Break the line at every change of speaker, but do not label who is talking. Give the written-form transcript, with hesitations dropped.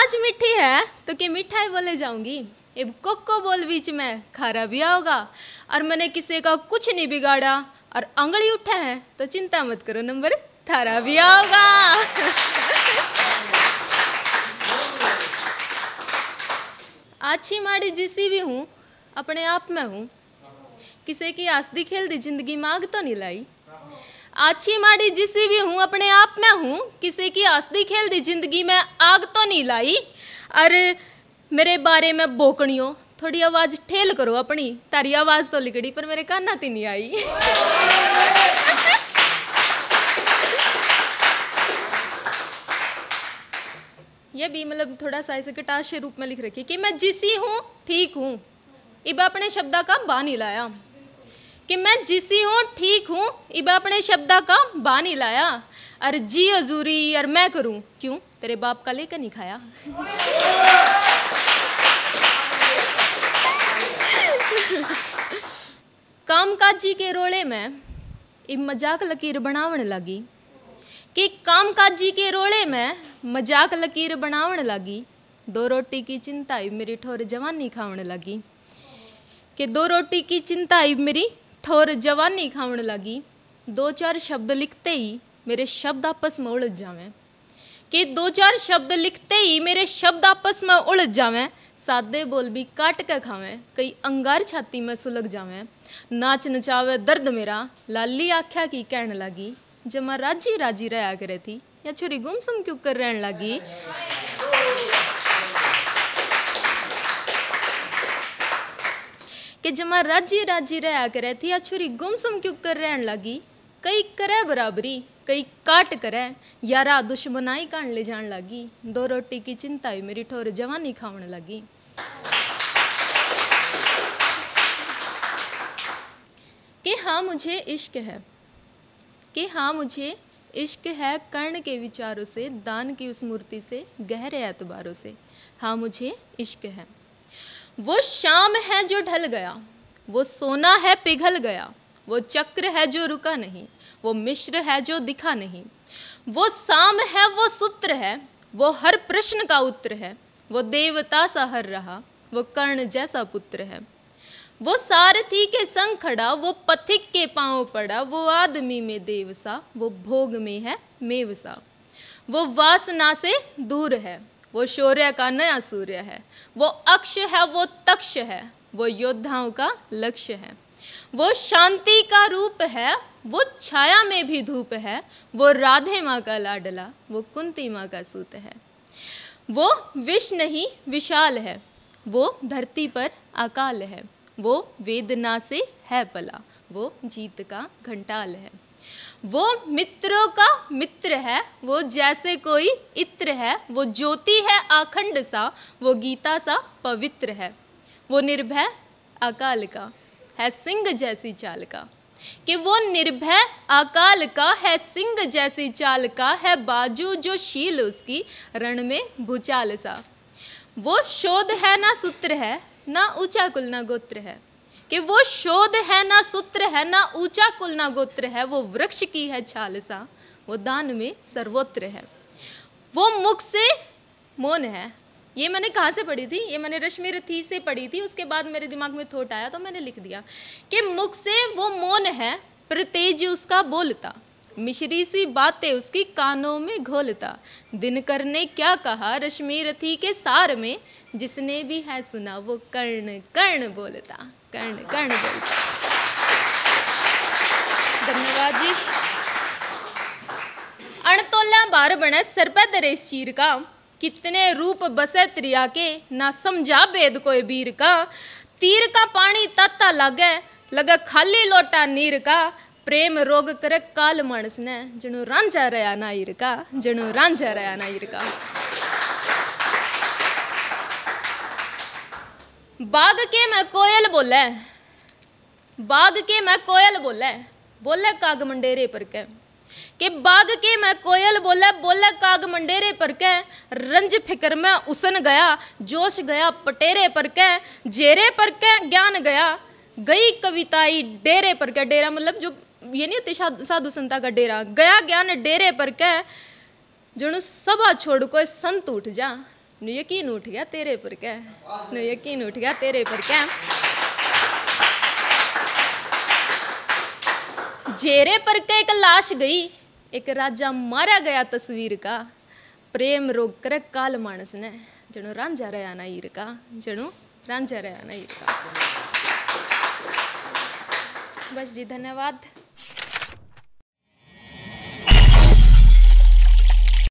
आवाज मीठी है तो कि मिठाई बोले जाऊंगी। अब कोको बोल बीच में खारा भी आओगा और मैंने किसी का कुछ नहीं बिगाड़ा और अंगली उठा है तो चिंता मत करो नंबर थारा भी आओगा। अच्छी माड़ी जिसी भी हूँ अपने आप में हूँ, किसी की आस्ती खेल दी जिंदगी मांग तो नहीं लाई। अच्छी माड़ी जिसी भी हूँ अपने आप में हूँ, किसी की आस्ती खेल दी जिंदगी में आग तो नहीं लाई। अरे मेरे बारे में बोकड़ियों थोड़ी आवाज ठेल करो अपनी, तारी आवाज तो लिकड़ी पर मेरे कान ती नहीं आई। ये भी मतलब थोड़ा सा ऐसे कटाश के रूप में लिख रखी कि मैं जिसी हूँ ठीक हूँ, इब अपने शब्दा का बा नहीं लाया। कि मैं जिसी हूँ ठीक हूँ, इब अपने शब्दा का बा नहीं लाया। अरे जी हजूरी और मैं करूँ क्यों, तेरे बाप का लेकर नहीं खाया। कामकाजी के रोले में इब मजाक लकीर बनावन लगी। कि कामकाजी के रोले में मजाक लकीर बनावन लगी। दो रोटी की चिंता इब मेरी ठोर जवानी खावन लगी। कि दो रोटी की चिंता इब मेरी ठोर जवानी खावन लगी। दो चार शब्द लिखते ही मेरे शब्द आपस में उलझ जावें। कि दो चार शब्द लिखते ही मेरे शब्द आपस में उलझ जावें। सादे बोल भी काट के खावें, कई अंगार छाती में सुलग जावें। नाच नचावे दर्द मेरा लाली आख्या की कहने लगी। जमा राजी राजी रहा करे थी या छुरी गुमसुम क्यों कर रहने लगी। कि जमा राजी राजी रहा करे थी या छुरी गुमसुम क्यों कर रहने लगी। कई करे बराबरी कई काट करे यारा दुश्मनाई कान ले जान लगी। दो रोटी की चिंता ही मेरी ठोर जवानी खावन लगी। कि हाँ मुझे इश्क है, कि हाँ मुझे इश्क है कर्ण के विचारों से, दान की उस मूर्ति से, गहरे एतबारों से। हाँ मुझे इश्क है। वो शाम है जो ढल गया, वो सोना है पिघल गया। वो चक्र है जो रुका नहीं, वो मिश्र है जो दिखा नहीं। वो साम है वो सूत्र है, वो हर प्रश्न का उत्तर है। वो देवता सा हर रहा, वो कर्ण जैसा पुत्र है। वो सारथी के संग खड़ा, वो पथिक के पांव पड़ा। वो आदमी में देव सा, वो भोग में है मेव सा। वो वासना से दूर है, वो शौर्य का नया सूर्य है। वो अक्ष है वो तक्ष है, वो योद्धाओं का लक्ष्य है। वो शांति का रूप है, वो छाया में भी धूप है। वो राधे माँ का लाडला, वो कुंती माँ का सूत है। वो विष नहीं विशाल है, वो धरती पर अकाल है। वो वेदना से है पला, वो जीत का घंटाल है। वो मित्रों का मित्र है, वो जैसे कोई इत्र है। वो ज्योति है अखंड सा, वो गीता सा पवित्र है। वो निर्भय अकाल का है सिंह जैसी चाल का। कि वो निर्भय अकाल का है सिंह जैसी चाल का। है बाजू जो शील उसकी रण में भूचाल सा। वो शोध है ना सूत्र है, ना ऊंचा कुल ना गोत्र है। कि वो शोध है ना सूत्र है, ना ऊंचा कुल ना गोत्र है। वो वृक्ष की है छाल सा, वो दान में सर्वोत्र है। वो मुख से मौन है। ये मैंने कहाँ से पढ़ी थी, ये मैंने रश्मि रथी से पढ़ी थी। उसके बाद मेरे दिमाग में थॉट आया तो मैंने लिख दिया कि मुख से वो मौन है, पर तेज उसका बोलता। मिश्री सी बातें उसकी कानों में घोलता। दिनकर ने क्या कहा रश्मि रथी के सार में, जिसने भी है सुना वो कर्ण कर्ण बोलता, कर्ण कर्ण बोलता। धन्यवाद जी। अणतोला बार बने सर पे दरेस चीर का। कितने रूप बसे त्रिया के, ना समझा भेद कोई वीर का। तीर का पानी ताता लागे, लगे खाली लोटा नीर का। प्रेम रोग करे काल मानस ने, जणु रांझा रया नाईर का, जणु रांझा रया नाईर का। बाग के मैं कोयल बोले, बाग के मैं कोयल बोले, बोले काग मंडेरे पर के। कि बाग के मैं कोयल बोले, बोले काग मंडेरे पर के। रंज फिक्र में उसन गया, जोश गया पटेरे पर के। जेरे पर के ज्ञान गया, गई कविताई डेरे पर के। डेरा मतलब जो ये नहीं होती साधु संता का डेरा। गया ज्ञान डेरे पर के, जणु सभा छोड़ कोई संत उठ जा। नु यकीन उठ गया तेरे पर क्या, नु यकीन उठ गया तेरे पर क्या। जेरे पर के एक लाश गई, एक राजा मारा गया तस्वीर का। प्रेम रोग कर काल मानस ने, जनो रांझा रहा ना हीर का, जनो रांझा रहा ना हीर का। बस जी, धन्यवाद।